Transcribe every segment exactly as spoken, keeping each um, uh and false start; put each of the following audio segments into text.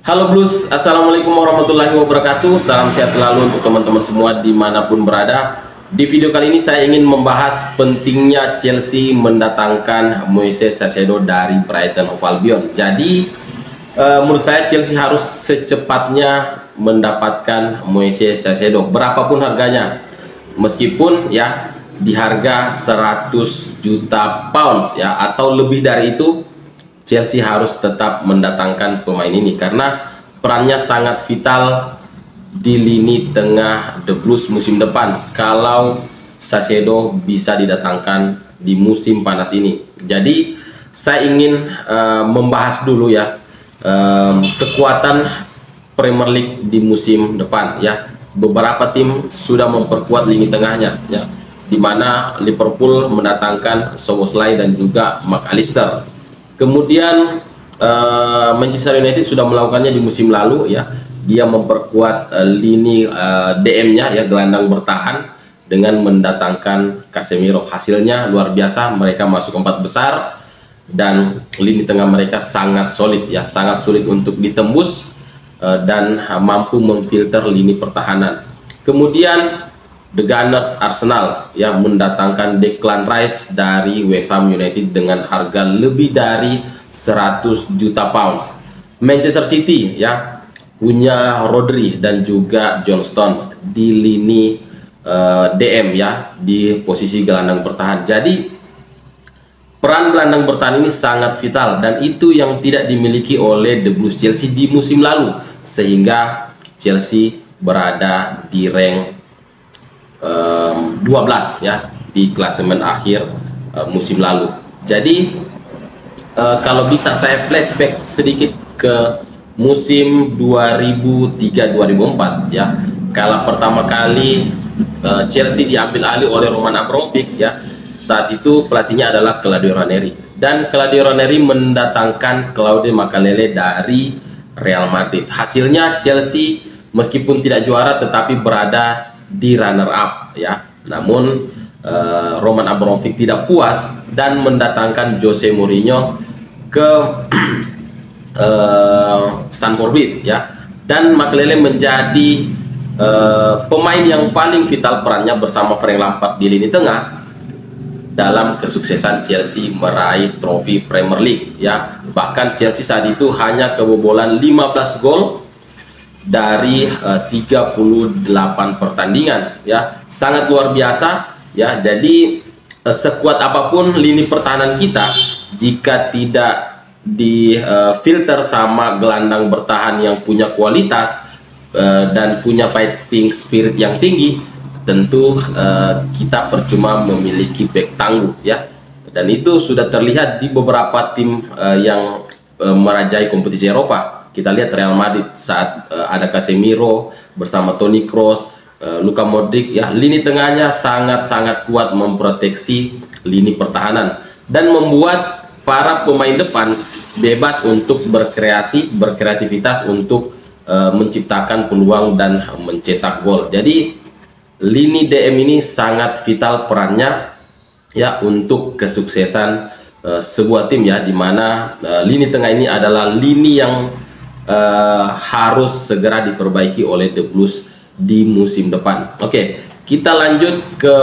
Halo Blues, Assalamualaikum warahmatullahi wabarakatuh. Salam sehat selalu untuk teman-teman semua dimanapun berada. Di video kali ini saya ingin membahas pentingnya Chelsea mendatangkan Moises Caicedo dari Brighton Hove Albion. Jadi uh, menurut saya Chelsea harus secepatnya mendapatkan Moises Caicedo berapapun harganya, meskipun ya di harga seratus juta pounds ya atau lebih dari itu. Chelsea harus tetap mendatangkan pemain ini karena perannya sangat vital di lini tengah The Blues musim depan kalau Caicedo bisa didatangkan di musim panas ini. Jadi saya ingin uh, membahas dulu ya um, kekuatan Premier League di musim depan ya. Beberapa tim sudah memperkuat lini tengahnya ya, di mana Liverpool mendatangkan Szoboszlai dan juga McAllister. Kemudian uh, Manchester United sudah melakukannya di musim lalu ya. Dia memperkuat uh, lini uh, D M-nya ya, gelandang bertahan, dengan mendatangkan Casemiro. Hasilnya luar biasa, mereka masuk empat besar dan lini tengah mereka sangat solid ya, sangat sulit untuk ditembus uh, dan uh, mampu memfilter lini pertahanan. Kemudian The Gunners Arsenal yang mendatangkan Declan Rice dari West Ham United dengan harga lebih dari seratus juta pounds. Manchester City ya punya Rodri dan juga John Stones di lini uh, D M ya, di posisi gelandang bertahan. Jadi peran gelandang bertahan ini sangat vital dan itu yang tidak dimiliki oleh The Blues Chelsea di musim lalu, sehingga Chelsea berada di rank Um, dua belas ya di klasemen akhir uh, musim lalu. Jadi uh, kalau bisa saya flashback sedikit ke musim dua ribu tiga dua ribu empat ya, kala pertama kali uh, Chelsea diambil alih oleh Roman Abramovich ya. Saat itu pelatihnya adalah Claudio Ranieri dan Claudio Ranieri mendatangkan Claude Makélélé dari Real Madrid. Hasilnya Chelsea meskipun tidak juara tetapi berada di runner up ya. Namun uh, Roman Abramovich tidak puas dan mendatangkan Jose Mourinho ke uh, Stamford Bridge ya, dan Makélélé menjadi uh, pemain yang paling vital perannya bersama Frank Lampard di lini tengah dalam kesuksesan Chelsea meraih trofi Premier League ya. Bahkan Chelsea saat itu hanya kebobolan lima belas gol dari uh, tiga puluh delapan pertandingan ya, sangat luar biasa ya. Jadi uh, sekuat apapun lini pertahanan kita, jika tidak di uh, filter sama gelandang bertahan yang punya kualitas uh, dan punya fighting spirit yang tinggi, tentu uh, kita percuma memiliki back tangguh ya. Dan itu sudah terlihat di beberapa tim uh, yang uh, merajai kompetisi Eropa. Kita lihat Real Madrid saat uh, ada Casemiro bersama Toni Kroos, uh, Luka Modric ya, lini tengahnya sangat-sangat kuat memproteksi lini pertahanan dan membuat para pemain depan bebas untuk berkreasi, berkreativitas untuk uh, menciptakan peluang dan mencetak gol. Jadi lini D M ini sangat vital perannya ya untuk kesuksesan uh, sebuah tim ya, dimana uh, lini tengah ini adalah lini yang Uh, harus segera diperbaiki oleh The Blues di musim depan. Oke, kita lanjut ke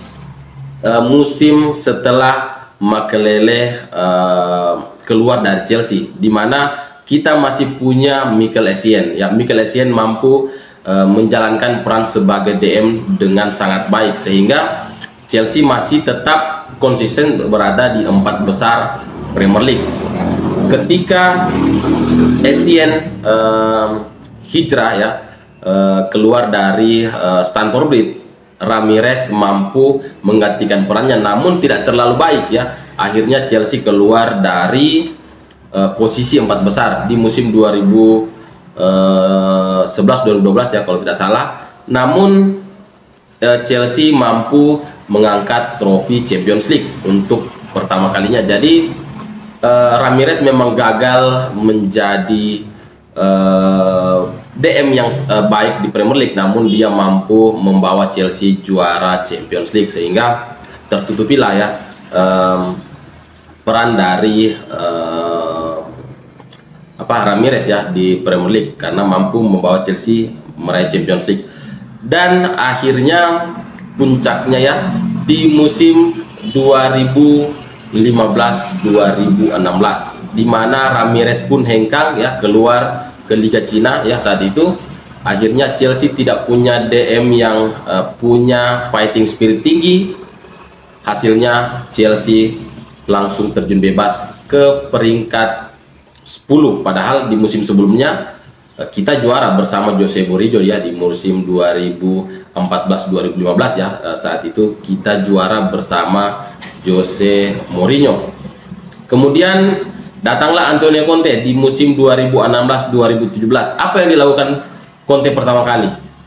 uh, musim setelah Makélélé uh, keluar dari Chelsea, di mana kita masih punya Michael Essien ya. Michael Essien mampu uh, menjalankan peran sebagai D M dengan sangat baik, sehingga Chelsea masih tetap konsisten berada di empat besar Premier League. Ketika Essien uh, hijrah ya, uh, keluar dari uh, Stamford Bridge, Ramirez mampu menggantikan perannya, namun tidak terlalu baik ya. Akhirnya Chelsea keluar dari uh, posisi empat besar di musim dua ribu sebelas dua ribu dua belas ya kalau tidak salah. Namun uh, Chelsea mampu mengangkat trofi Champions League untuk pertama kalinya. Jadi Uh, Ramirez memang gagal menjadi uh, D M yang uh, baik di Premier League, namun dia mampu membawa Chelsea juara Champions League, sehingga tertutupilah ya um, peran dari uh, apa Ramirez ya di Premier League karena mampu membawa Chelsea meraih Champions League. Dan akhirnya puncaknya ya di musim dua ribu lima belas dua ribu enam belas, di mana Ramirez pun hengkang ya keluar ke Liga Cina ya. Saat itu akhirnya Chelsea tidak punya D M yang uh, punya fighting spirit tinggi. Hasilnya Chelsea langsung terjun bebas ke peringkat sepuluh, padahal di musim sebelumnya kita juara bersama Jose Mourinho ya di musim dua ribu empat belas dua ribu lima belas ya. Saat itu kita juara bersama Jose Mourinho. Kemudian datanglah Antonio Conte di musim dua ribu enam belas dua ribu tujuh belas. Apa yang dilakukan Conte pertama kali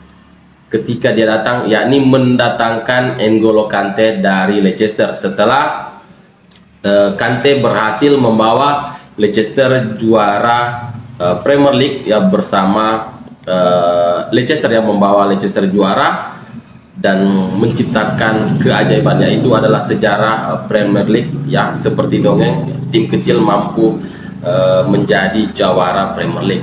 ketika dia datang, yakni mendatangkan N'Golo Kante dari Leicester setelah uh, Kante berhasil membawa Leicester juara uh, Premier League ya bersama uh, Leicester yang membawa Leicester juara dan menciptakan keajaiban, yaitu adalah sejarah uh, Premier League ya, seperti dongeng tim kecil mampu uh, menjadi jawara Premier League.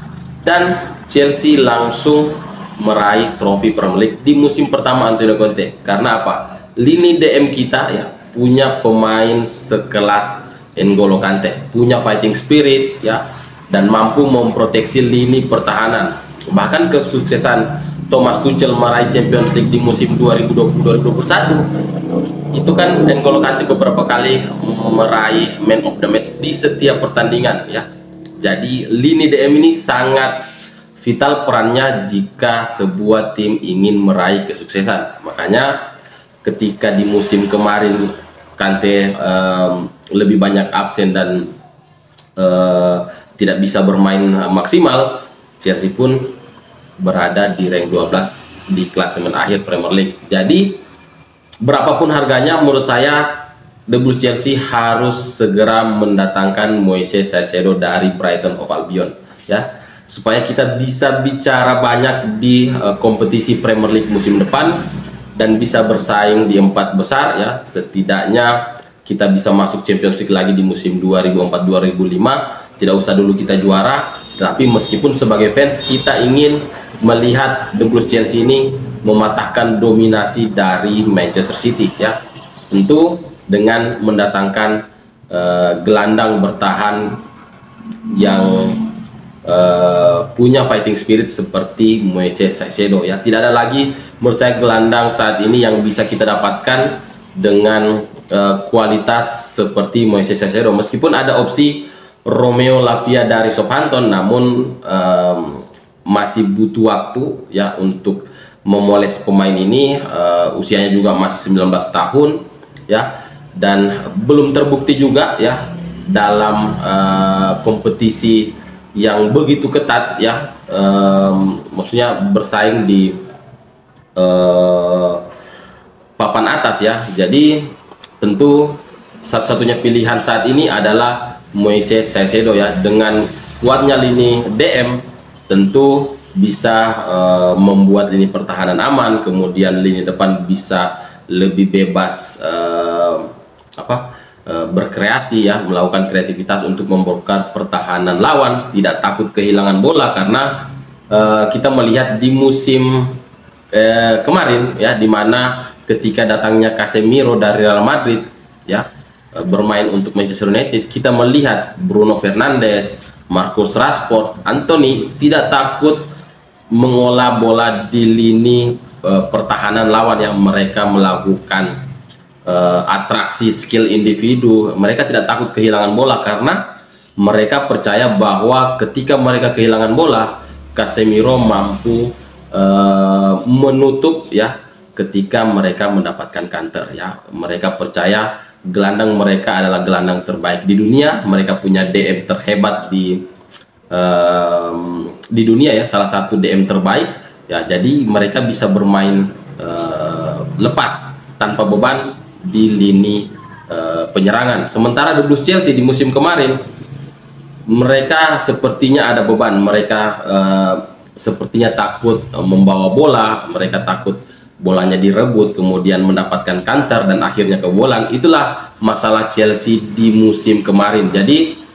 Dan Chelsea langsung meraih trofi Premier League di musim pertama Antonio Conte. Karena apa? Lini D M kita ya punya pemain sekelas N'Golo Kante, punya fighting spirit ya, dan mampu memproteksi lini pertahanan. Bahkan kesuksesan Thomas Tuchel meraih Champions League di musim dua ribu dua puluh dua ribu dua puluh satu itu kan N'Golo Kante beberapa kali meraih man of the match di setiap pertandingan ya. Jadi lini D M ini sangat vital perannya jika sebuah tim ingin meraih kesuksesan. Makanya ketika di musim kemarin Kante um, lebih banyak absen dan uh, tidak bisa bermain maksimal, Chelsea pun berada di rank dua belas di klasemen akhir Premier League. Jadi berapapun harganya, menurut saya The Blues Chelsea harus segera mendatangkan Moises Caicedo dari Brighton Hove Albion ya, supaya kita bisa bicara banyak di uh, kompetisi Premier League musim depan dan bisa bersaing di empat besar ya. Setidaknya kita bisa masuk Champions League lagi di musim dua ribu empat dua ribu lima. Tidak usah dulu kita juara, tapi meskipun sebagai fans kita ingin melihat The Blues Chelsea ini mematahkan dominasi dari Manchester City ya. Tentu dengan mendatangkan uh, gelandang bertahan yang Uh, punya fighting spirit seperti Moises Caicedo ya. Tidak ada lagi menurut saya gelandang saat ini yang bisa kita dapatkan dengan uh, kualitas seperti Moises Caicedo. Meskipun ada opsi Romeo Lavia dari Southampton, namun um, masih butuh waktu ya untuk memoles pemain ini. Uh, usianya juga masih sembilan belas tahun ya, dan belum terbukti juga ya dalam uh, kompetisi yang begitu ketat ya, um, maksudnya bersaing di uh, papan atas ya. Jadi tentu satu-satunya pilihan saat ini adalah Moises Caicedo ya. Dengan kuatnya lini D M tentu bisa uh, membuat lini pertahanan aman, kemudian lini depan bisa lebih bebas uh, apa berkreasi ya, melakukan kreativitas untuk membongkar pertahanan lawan, tidak takut kehilangan bola. Karena uh, kita melihat di musim uh, kemarin ya, dimana ketika datangnya Casemiro dari Real Madrid ya, uh, bermain untuk Manchester United, kita melihat Bruno Fernandes, Marcus Rashford, Anthony tidak takut mengolah bola di lini uh, pertahanan lawan yang mereka melakukan Uh, atraksi skill individu. Mereka tidak takut kehilangan bola karena mereka percaya bahwa ketika mereka kehilangan bola, Casemiro mampu uh, menutup ya ketika mereka mendapatkan counter ya. Mereka percaya gelandang mereka adalah gelandang terbaik di dunia. Mereka punya D M terhebat di uh, di dunia ya, salah satu D M terbaik ya. Jadi mereka bisa bermain uh, lepas tanpa beban di lini uh, penyerangan. Sementara The Blues Chelsea di musim kemarin mereka sepertinya ada beban, mereka uh, sepertinya takut uh, membawa bola, mereka takut bolanya direbut kemudian mendapatkan counter dan akhirnya kebobolan. Itulah masalah Chelsea di musim kemarin. Jadi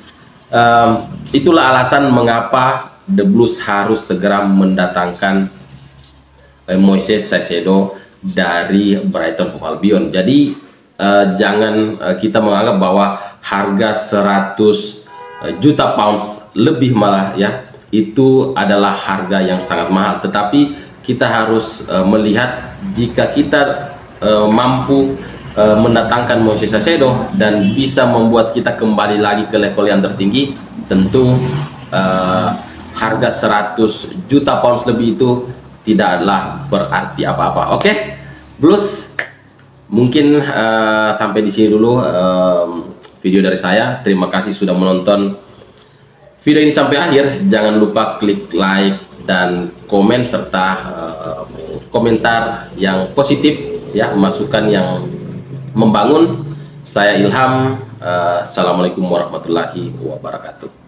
Um, itulah alasan mengapa The Blues harus segera mendatangkan eh, Moises Caicedo dari Brighton Hove Albion. Jadi uh, jangan uh, kita menganggap bahwa harga seratus juta pounds lebih malah ya itu adalah harga yang sangat mahal, tetapi kita harus uh, melihat jika kita uh, mampu uh, mendatangkan Moises Caicedo dan bisa membuat kita kembali lagi ke level yang tertinggi, tentu uh, harga seratus juta pounds lebih itu tidaklah berarti apa-apa. Oke, okay? Blues, mungkin uh, sampai di sini dulu um, video dari saya. Terima kasih sudah menonton video ini sampai akhir. Jangan lupa klik like dan komen serta uh, komentar yang positif ya, masukan yang membangun. Saya Ilham. Uh, Assalamualaikum warahmatullahi wabarakatuh.